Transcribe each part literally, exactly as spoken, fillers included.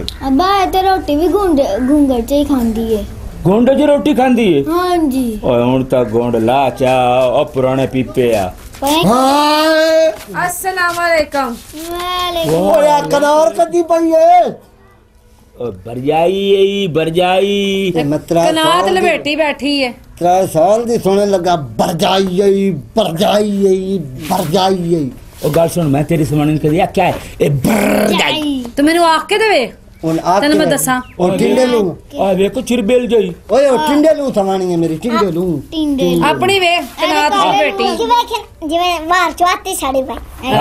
अब्बा ते रोटी भी गुंड गुंगड़ च ही खांदी है। गुंड च रोटी खांदी है? हाँ जी। ओए हुन ता गुंड ला चा ओ पुराने पीपे आ। हाय अस्सलाम वालेकुम। वालेकुम। ओ यार कनार कदी पई है ओ बरजाई आई बरजाई मतरा कनात लपेटी बैठी है। त्रै साल दी सुनने लगा बरजाई आई बरजाई आई बरजाई आई। ओ गल सुन मैं तेरी सुनाने के दिया क्या है ए बरजाई तो मैनू आख के देवे उन आके तने मैं दसा ओ टिंडे लू आ देखो चिरबेल जाई ओए ओ टिंडे लू थवानी है मेरी टिंडे लू टिंडे अपनी वे कनात लपेटी जिवें बाहर चौथी साड़ी पे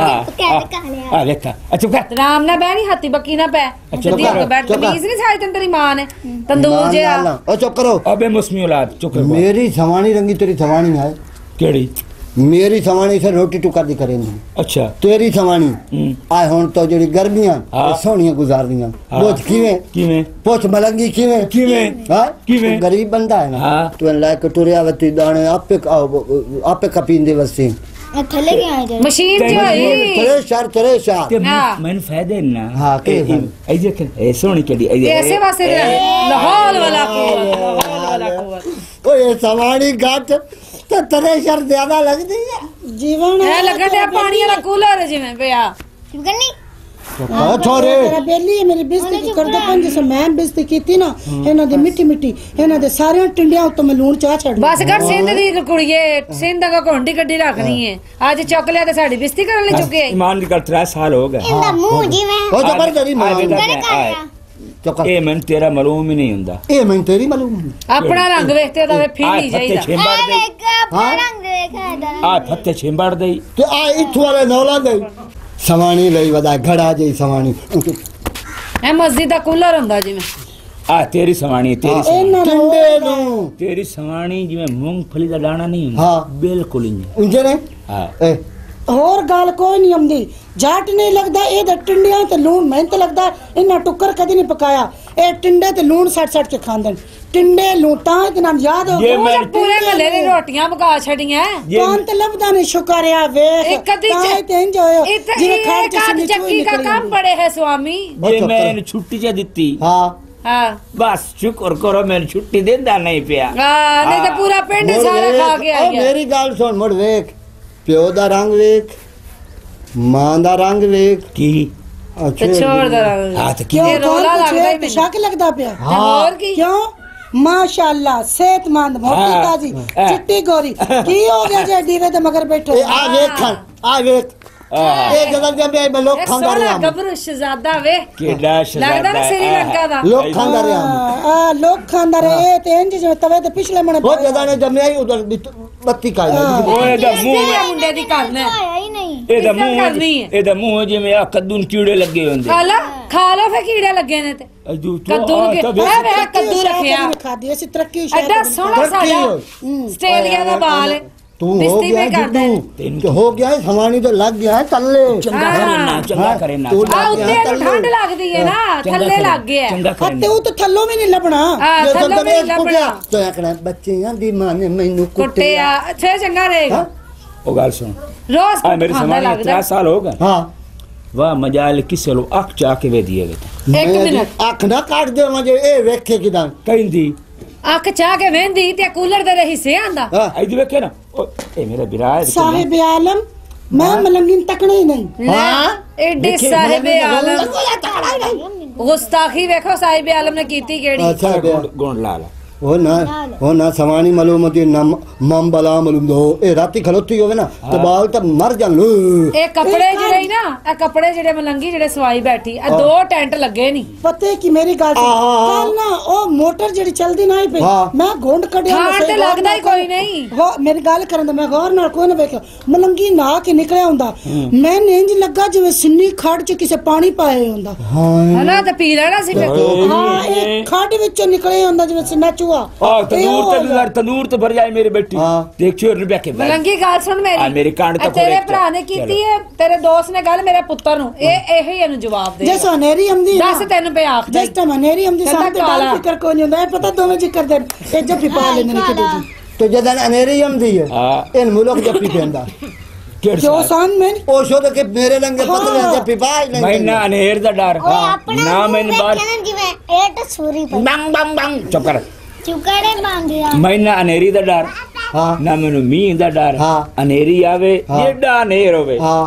हां आ देखा अच्छा कर राम ना बैठी हाथी बक्की ना पै जदी हो बैठ तमीज नहीं छाई तेरी मां ने तंदूर जे आ ओ चुप करो अबे मुस्मी औलाद चुप कर। मेरी थवानी रंगी तेरी थवानी है केड़ी मेरी थवानी से रोटी टुका दी करेंगी। अच्छा तेरी थवानी आ हुन तो जेडी गर्मियां सोहणियां गुजारदियां बोझ किवें किवें पोछ मलंगी किवें किवें हां किवें गरीब बंदा है ना हाँ। तू लायक टुरिया वती दाने आपे आपे कपींदे वसी थले के आए मशीन जो है तेरे शहर तेरे शहर ते मैंने फायदे ना हां के ए देख ए सोनी केडी ए ऐसे वासे लाहौल वाला को लाहौल वाला को ओए थवानी गाट तो तेरे शहर ज्यादा लगदी है जीवन है लगत है पानी वाला कूलर जिवें पिया गन्नी ओ छोरे मेरा बेली है मेरी बेइज्जती की कर दो पंज से मैं बेइज्जती कीती ना इना दे मिट्टी मिट्टी इना दे सारे टिंडियां उत्ते मैं लूण चाह छड़ बस कर सिंध दी कुड़िए सिंध का घोंडी गड्डी रखनी है आज चुक लिया ते साडी बेइज्जती करन ले चुके ईमान निकल त्रै साल हो गए इंदा मुंह जिवें ओ जबर तेरी मां ए मैं तेरा मालूम ही नहीं हुंदा ए मैं तेरी मालूम अपना रंग वेखते दा फीली जाईदा छिंबड़ दे हां रंग देखा दा आ फत्ते छिंबड़ दे ते आ इथु वाले नौला दे सवानी लई वदा घड़ा जई सवानी ए मस्जिद दा कूलर हुंदा जिवें आ तेरी सवानी तेरी सवानी टिंडे नु तेरी सवानी जिवें मूंगफली दा दाना नहीं हुंदा हां बिल्कुल नहीं उंजे ने हां ए और गाल कोई नहीं आंदी जाट नहीं लगदा ए दे टिंडियां ते लूण मेहनत लगदा इना टुक्कर कदी नहीं पकाया ए टिंडे ते लूण सट सट के खांदन टिंडे लूटा इतना याद हो ये मैं पूरे गले दी रोटियां पका छड़ियां कौन ते लबदा नहीं शुक्रिया वेख एक कदी ते इंज होयो जिने खाड़ के चक्की का काम पड़े है स्वामी ये मैंने छुट्टी च दित्ती हां हां बस शुक्र करो मैंने छुट्टी देंदा नहीं पिया हां नहीं तो पूरा पिंड सारा खा के ओ आया मेरी गाल सुन मुड़ वेख प्यो दा रंग वेख मां दा रंग वेख की ते छोड़ दे हां तो क्यों की रोला लगदा ही तो शक लगदा पिया और की क्यों माशाल्लाह सेहतमंद मोटी ताजी चिट्टी गोरी की हो गया जे दीवे ते मगर बैठो ए आ वेख आ वेख ए जगह जब मैं लोग खांदा रहा गबरू शहजादा वे केडा लगदा ना श्रीलंका दा लोग खांदा रहा आ लोग खांदा रहे ते इंज जो तवे ते पिछले मने वो जदा ने जब आई उधर बत्ती का ओए दा मुंह मुंडे दी करना आया ही नहीं ए दा मुंह करनी है ए दा मुंह जिवें आ कद्दू न कीड़े लगे हुंदे खा लो खा लो फे कीड़े लगे ने ते कद्दू के ए वे कद्दू रखिया खादी ऐसी तरक्की एडा सोहना साडा आस्ट्रेलिया दा बाल तू हो गया तू हो गया है हमारी तो लग गया है तल्ले चंगा करे ना चंगा करे ना आ उत्ते ठंड लगदी है ना थल्ले लग गया चंगा करे ते उ तो थल्लो भी नहीं लबना हां थल्लो भी लबना तो आखना बच्चियां दी मां ने मैनू कुटिया छे चंगा रहेगा ओ गाल सुन रोज आ मेरे समाने तीन साल हो गए हां वाह मजाल किसे लो अख चा के वे दिए गए एक मिनट अख ना काट दे मुझे ए वेखे किदा कहंदी अख चा के वेंदी ते कूलर दे रही से आंदा हां आई दी वेखे ना ए मेरा बिराए साहिब आलम मैं मलंगिन तकने ही नहीं हां एडे साहिब आलम गुस्ताखी देखो साहिब आलम ने कीती केड़ी अच्छा गोंड लाल ओ ना ओ ना सवानी मालूम होती नम मम बला मालूम दो ए राती खलोती होवे ना तो बाल तो मर जान लो ए कपड़े जेड़े ना ए कपड़े जेड़े मलंगी जेड़े सवाई बैठी ए दो टेंट लगे नहीं पते की मेरी गाल कल ना ओ मोटर जेड़ी चलदी ना पे मैं गोंड कढया हां ते लगदा ही कोई नहीं हो मेरी गाल करन दे मैं गौर नाल कोई ना देखो मलंगी ना के निकलिया हुंदा मैं इंज लगा जिवे सिन्नी खड़ च किसे पानी पाए हुंदा हां ना ते पी लेना सी हां ए खड़ विचों निकले हुंदा जिवे सिन्ना आ तंदूर ते तंदूर ते भर जाए मेरे बेटी देखियो रुपया के मलंगी गाल सुन मेरी आ मेरी कांड तो तेरे भरा ने कीती है तेरे दोस्त ने गल मेरे पुੱਤਰ ਨੂੰ ਇਹ ਇਹੀ ਇਹਨੂੰ ਜਵਾਬ ਦੇ ਜੈਸਾ ਹਨੇਰੀ ਹਮਦੀ ਦੱਸ ਤੈਨੂੰ ਪਿਆ ਆਖਦਾ ਜਿਸ ਟਾਈਮ ਹਨੇਰੀ ਹਮਦੀ ਸਾਹਮਣੇ ਡਾਲ ਫਿਕਰ ਕੋਈ ਨਹੀਂ ਹੁੰਦਾ ਇਹ ਪਤਾ ਦੋਵੇਂ ਜ਼ਿਕਰ ਦੇ ਇਹ ਜੱਫੀ ਪਾ ਲੈਂਦੇ ਨੇ ਕਿਤੇ ਜੀ तो जदन अनेरी हमदी है इन मुल्क जप्पी पेंदा क्यों सान में ओ शो तो के मेरे लंगे पतले ते पिपाई नहीं मैना अनेर दा डर ना मैंने बार ਜਿਵੇਂ ਇਹ ਤਾਂ ਸੂਰੀ ਪਈ बंग बंग बंग चुप कर ਚੁਕੜੇ ਮੰਗਿਆ मैना अनेरी दा डर हां ना मैनू मींह दा डर हाँ। अनेरी आवे जेड़ा अनेर होवे हां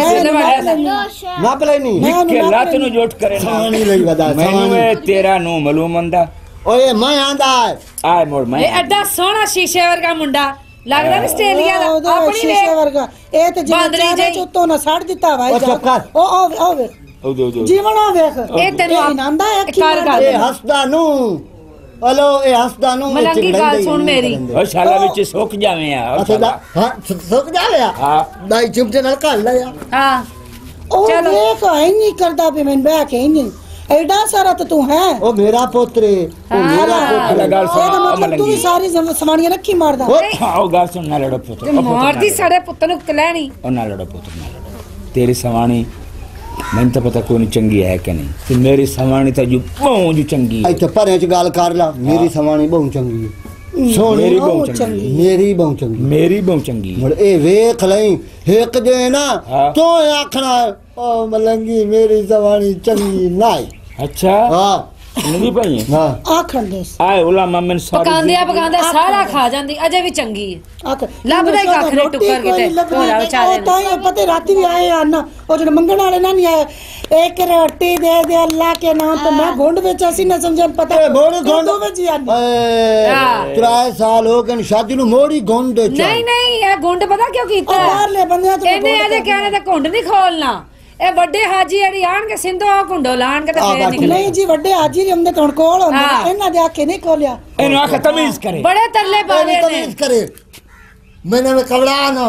ना पले नहीं निके लात नु जोट करे ना सवानी लई बता मैनू सवानी ए तेरा नु मालूम हुंदा ओए मैं आंदा है आए मोड़ मैं ਇਹ ਐਡਾ ਸੋਹਣਾ ਸ਼ੀਸ਼ੇ ਵਰਗਾ ਮੁੰਡਾ ਲੱਗਦਾ ਨਾ ਆਸਟ੍ਰੇਲੀਆ ਦਾ ਉਹਦਾ ਆਪਣੀ ਸ਼ੀਸ਼ੇ ਵੇਖ ਵਰਗਾ ਇਹ ਤੇ ਜਿਵੇਂ ਬਾਂਦਰੀ ਚਾਹੇ ਜਿਹੀ। ਚੁੱਤੋਂ ਨਾ ਛੱਡ ਦਿੱਤਾ ਭਾਈ ਉਹ ਚੁੱਪ ਕਰ। ਉਹ ਉਹ ਉਹ ਵੇਖ ओ दो दो ਜੀਵਨ ਆ ਵੇਖ ਇਹ ਤੈਨੂੰ ਆਪ- ਆਨੰਦਾ ਹੈ ਕੀ ਕਰ ਗੱਲ। ए हसदा नु हेलो ए हसदा नु मलंगी गाल सुन मेरी। ओ शाला विच सुक जावे आ ओ अच्छा शाला। हां सुक जा ले हां दाई चिमटे नाल कर ले यार ਹਾਂ ਉਹ ਚਲੋ। ਵੇਖ ਐ ਨਹੀਂ ਕਰਦਾ ਵੀ ਮੈਂ ਬਹਿ ਕੇ ਨਹੀਂ ਐਡਾ ਸਾਰਾ ਤਾਂ ਤੂੰ ਹੈ ओ मेरा पुत्र ओ मेरा अल्लाह पुत्र गाल सुन ਇਹਦਾ ओ ਮਤਲਬ तू भी मलंगी सारी जम- सवानियां रखी मारदा ओए आओ गाल सुन ना लड़ो पुत्र ਤੇ ਮਾਰਦੀ ਸਾਡੇ ਪੁੱਤ ਨੂੰ ਕਲੈਣੀ ओ ना लड़ो पुत्र ना लड़ो तेरी सवाणी मैंने तो पता कोई नहीं चंगी है कि नहीं ते मेरी सवाणी तो जो बहुत जो चंगी है ਇੱਥੇ ਭਰੇ ਚ ਗੱਲ ਕਰ ਲਾ ਮੇਰੀ ਸਵਾਣੀ ਬਹੁਤ ਚੰਗੀ ਹੈ ਸੋਹਣੀ मेरी बहुत बहुत चंगी है। ਮੇਰੀ ਬਹੁਤ ਚੰਗੀ मेरी बहुत चंगी है ਹੁਣ ਇਹ ਵੇਖ ਲਈ ਇੱਕ ਜੇ ਨਾ ਹਾਂ। ਤੂੰ ਆਖਣਾ ਓ ਮਲੰਗੀ ਮੇਰੀ ਸਵਾਣੀ ਚੰਗੀ ਨਹੀਂ अच्छा ਹਾਂ नहीं भाई ਹਾਂ ਆਖਣ ਦੇ आए उलामा मैंने सारी ਪਕਾਉਂਦੇ ਆ ਪਕਾਉਂਦੇ ਆ ਸਾਰਾ ਖਾ ਜਾਂਦੀ ਅਜੇ ਵੀ ਚੰਗੀ ਹੈ ਆਖ ਲੱਭਦਾ ਹੀ ਕੱਖ ਨਹੀਂ ਟੁੱਕਰ ਕਿਤੇ ਢੋਲਾ ਵਿਚਾਰੇ ਨੂੰ। ਤਾਂ ਹੀ ਪਤਾ ਰਾਤੀ ਵੀ ਆਏ ਆ ਨਾ ਉਹ ਜਿਹੜੇ ਮੰਗਣ ਵਾਲੇ ਨਾ ਨਹੀਂ ਆਏ ਇੱਕ ਰੋਟੀ ਦੇ ਦੇ ਅੱਲਾ ਕੇ ਨਾਮ ਤੇ ਮੈਂ ਗੁੰਡ ਵਿੱਚ ਅਸੀਂ ਨਾ ਸਮਝਣ ਪਤਾ ਏ ਮੋੜੀ ਗੁੰਡ ਦੋ ਵਜੇ ਆਨੀ ਏ ਹਾਂ। ਤਰਾਏ ਸਾਲ ਹੋ ਗਏ ਨੇ ਸ਼ਾਦੀ ਨੂੰ ਮੋੜੀ ਗੁੰਡ ਚ ਨਹੀਂ ਨਹੀਂ ਇਹ ਗੁੰਡ ਪਤਾ ਕਿਉਂ ਕੀਤਾ ਉਹ ਬਾਹਰਲੇ ਬੰਦਿਆਂ ਤੋਂ ਇਹਨੇ ਅਜੇ ਕਹਿਣੇ ਤੇ ਘੁੰਡ ਨਹੀਂ ਖੋਲਣਾ ਇਹ ਵੱਡੇ ਹਾਜੀ ਜਿਹੜੀ ਆਣਗੇ ਸਿੰਧੋ ਘੁੰਡੋ ਲਾਣ ਕੇ ਤੇ ਫੇਰ ਨਿਕਲੇ ਨਹੀਂ ਜੀ ਵੱਡੇ ਹਾਜੀ ਹੁੰਦੇ ਤਾਂ ਹੁਣ ਕੋਲ ਹੁੰਦੇ ਨੇ, ਹਾਂ। ਇਹਨਾਂ ਦੇ ਆਖੇ ਨਹੀਂ ਖੋਲਿਆ इन्हों आखा तमीज करे ਬੜੇ ਤਰਲੇ ਪਾਦੇ ਨੇ ਤਮੀਜ਼ ਕਰੇ ਮੈਨੇ ਮੈਂ ਕਬੜਾ ਨਾ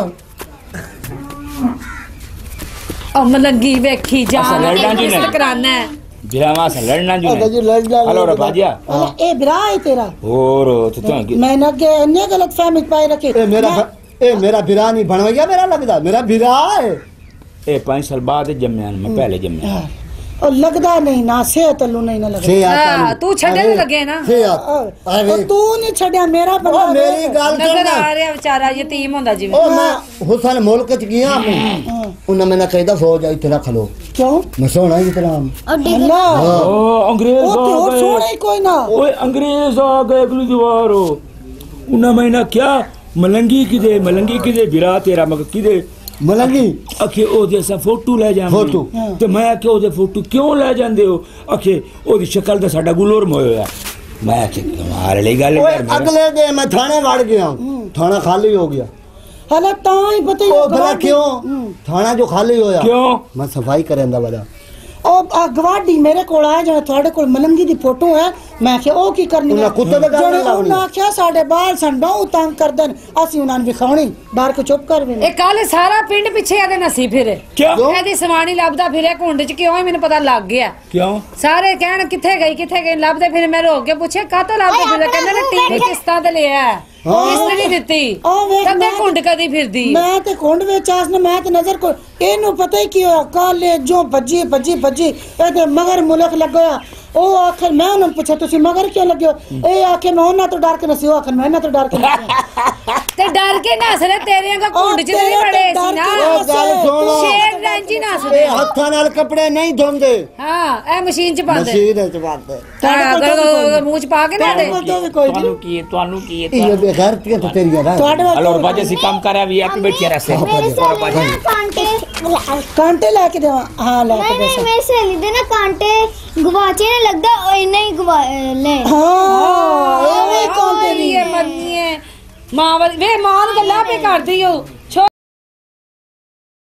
ਉਹ ਮਲੰਗੀ ਵੇਖੀ ਅਸਾਂ ਜਾਨ ਲੜਨਾ ਜੀ ਕਿਸ ਨਹੀਂ। ਕਰਾਨਾ है बिरामा से लड़ना जो ਅਗਾ ਜੀ ਲੜ ਜਾ हेलो रे भाजिया ਇਹ ਵਿਰਾ ਹੈ ਤੇਰਾ और तो तो ਮੈਂ ਨਾ ਅੱਗੇ ਇੰਨੇ ਗਲਤ ਫਹਿਮੀ ਪਾਈ ਰੱਖੀ ਇਹ ਮੇਰਾ ਮੈਂ- ਇਹ ਮੇਰਾ ਬਿਰਾ ਨਹੀਂ ਬਣ ਗਿਆ ਮੇਰਾ ਲੱਗਦਾ ਮੇਰਾ ਬਿਰਾ ਹੈ ए पांच साल बाद जम्या मैं पहले जम्या ਉਹ ਲੱਗਦਾ ਨਹੀਂ ਨਾ ਸਿਹਤ ਨੂੰ ਨਹੀਂ ਨਾ ਲੱਗਦਾ ਸੇ ਹਾਂ, ਤੂੰ ਛੱਡਣ ਅਰੇ, ਲੱਗੇ ਨਾ। ਸੇ ਆ ਉਹ ਤੂੰ ਨਹੀਂ ਛੱਡਿਆ ਮੇਰਾ ਬੰਦਾ ਉਹ ਮੇਰੀ ਗੱਲ ਨਜ਼ਰ ਸੁਣ ਆ ਰਿਹਾ ਵਿਚਾਰਾ ਯਤੀਮ ਹੁੰਦਾ ਜਿਵੇਂ ਉਹ ਮੈਂ ਹੁਸਨ ਮੁਲਕ ਚ ਗਿਆ ਮੈਂ ਉਹਨਾਂ ਮੈਨਾਂ ਕਹਿੰਦਾ ਫੌਜ ਇੱਥੇ ਰੱਖ ਲੋ ਕਿਉਂ ਮੈਂ ਸੋਹਣਾ ਹੀ ਤਰਾਮ ਅੱਲਾ ओ अंग्रेज ਉਹ ਤੇ आ ਹੋਰ गए ਸੋਹਣਾ ही कोई ना ओए अंग्रेज आ गए अगली दीवार हो उन्हें महीना क्या मलंगी किदे मलंगी किदे बिरा तेरा मग किदे ਮਲੰਗੀ अखे ओदे असां फोटो ले जावां फोटो। ते मैं आखे ओदे फोटो क्यों ले जांदे हो अखे ओदी शक्ल दा साडा गुलोर मोया मैं आखे कमाल वाली गल ਓਏ कर मेरा ਅਗਲੇ ਦੇ ਮੈਂ ਥਾਣੇ ਵੜ ਗਿਆ ਥਾਣਾ ਖਾਲੀ ਹੋ ਗਿਆ ਹਲਾ ਤਾਂ ਹੀ ਪਤਾ ਹੀ ਉਹ ਭਲਾ ਗਵਾਡੀ- ਕਿਉਂ ਥਾਣਾ ਜੋ ਖਾਲੀ ਹੋਇਆ क्यों ਮੈਂ ਸਫਾਈ ਕਰਨ ਦਾ ਬੜਾ ਉਹ ਆ ਗਵਾਡੀ ਮੇਰੇ ਕੋਲ ਆਇਆ ਜਿਹੜਾ ਤੁਹਾਡੇ ਕੋਲ ਮਲੰਗੀ ਦੀ ਫੋਟੋ ਹੈ ਮੈਂ ਕਿਹਾ ਉਹ ਕੀ ਕਰਨੀ ਉਹਨਾਂ ਕੁੱਤੇ ਦਾ ਗੱਲ ਜਿਹੜੇ ਲਾਉਣੀ। ਉਹਨਾਂ ਆਖਿਆ ਸਾਡੇ ਬਾਲ ਸੰਡਾਉ ਤੰਗ ਕਰਦਨ ਅਸੀਂ ਉਹਨਾਂ ਨੂੰ ਵਿਖਾਉਣੀ ਡਰ ਕੇ ਚੁੱਪ ਕਰ ਵੀ ਇਹ ਕੱਲ ਸਾਰਾ ਪਿੰਡ ਪਿੱਛੇ ਇਹਦੇ ਨਸੀ ਫਿਰੇ क्या ਇਹਦੀ ਸਵਾਣੀ ਲੱਭਦਾ ਫਿਰੇ ਘੁੰਡ ਚ ਕਿਉਂ ਹੀ ਮੈਨੂੰ ਪਤਾ ਲੱਗ ਗਿਆ क्यों ਸਾਰੇ ਕਹਿਣ ਕਿੱਥੇ ਗਈ ਕਿੱਥੇ ਗਈ ਲੱਭਦੇ ਫਿਰ ਮੈਂ ਰੋਕ ਕੇ ਪੁੱਛਿਆ ਕਾਹਤੋਂ ਲੱਭਦੇ ਫਿਰਦੇ ਕਹਿੰਦੇ ਨੇ ਟੀਵੀ ਕਿਸ਼ਤਾਂ ਤੇ ਲਿਆ ਕਿਸ਼ਤ ਨਹੀਂ ਦਿੱਤੀ ਉਹ ਵੇਖ ਕਦੇ ਮੈਂ- ਘੁੰਡ ਕਦੀ ਫਿਰਦੀ ਮੈਂ ਤੇ ਕੁੰਡ ਵਿੱਚ ਆਸ ਨੇ ਮੈਂ ਤੇ ਨਜ਼ਰ ਕੋ ਇਹਨੂੰ ਪਤਾ ਹੀ ਕੀ ਹੋਇਆ ਕਾਲੇ ਜੋ ਭੱਜੀ ਭੱਜੀ ਭੱਜੀ ਇਹਦੇ ਮਗਰ ਮੁਲਕ ਲੱਗਿਆ ਉਹ ਆਖਰ ਮੈਂ ਉਹਨਾਂ ਨੂੰ ਪੁੱਛਿਆ ਤੁਸੀਂ ਮਗਰ ਕਿਉਂ ਲੱਗੇ ਹੋ ਇਹ ਆਖੇ ਮੈਂ ਉਹਨਾਂ ਤੋਂ ਡਰ ਕੇ ਨਸੀ ਉਹ ਆਖਰ ਮੈਂ ਇਹਨਾਂ ਤੋਂ ਡਰ ਕੇ ਨਸੀ ਤੇ ਡਰ ਕੇ ਨੱਸ ਰਹੇ ਤੇਰੇ ਅੰਗਾ ਘੁੰਡ ਚ ਨਹੀਂ ਬੜੇ ਸੀ ਨਾ ਉਹ ਗੱਲ ਸੁਣ ਸ਼ੇਰ ਰੈਂਜੀ ਨੱਸਦੇ ਇਹ ਹੱਥਾਂ ਨਾਲ ਕੱਪੜੇ ਨਹੀਂ ਧੋਂਦੇ ਹਾਂ ਇਹ ਮਸ਼ੀਨ ਚ ਪਾਉਂਦੇ ਮਸ਼ੀਨ ਵਿੱਚ ਪਾਉਂਦੇ ਹਾਂ ਅਗਰ ਮੂੰਹ ਚ ਪਾ ਕੇ ਨਾ ਦੇ ਤੁਹਾਡੇ ਕੋਲ ਕੋਈ ਨਹੀਂ की है तानु की है ਇਹ ਬੇਗੈਰਤੀਆਂ ਤਾਂ ਤੇਰੀਆਂ ਰਹਿ ਤੁਹਾਡੇ हेलो ਕੋਲ बाजे सी काम कर अभी आप बैठिए रस्ते ਮੇਰੇ ਸਾਲੇ ਨਾ ਕਾਂਟੇ ਕਾਂਟੇ ਲੈ ਕੇ ਦੇਵਾਂ ਹਾਂ ਲੈ ਕੇ ਨਹੀਂ ਦੇ ਨਹੀਂ ਮੇਰੇ ਸਹੇਲੀ ਦੇ ਨਾ ਕਾਂਟੇ ਗਵਾਚੇ ਨੇ ਲੱਗਦਾ ਉਹ ਇੰਨਾ ਹੀ ਗਵਾ ਲੈ ਹਾਂ ਇਹ ਵੀ ਕਾਂਟੇ ਇਹ ਮੰਨੀਏ ਮਾਂ ਵਾਲੀ ਵੇ ਮਾਂ ਨੂੰ ਗੱਲਾਂ ਪੇ ਕਰਦੀ ਓ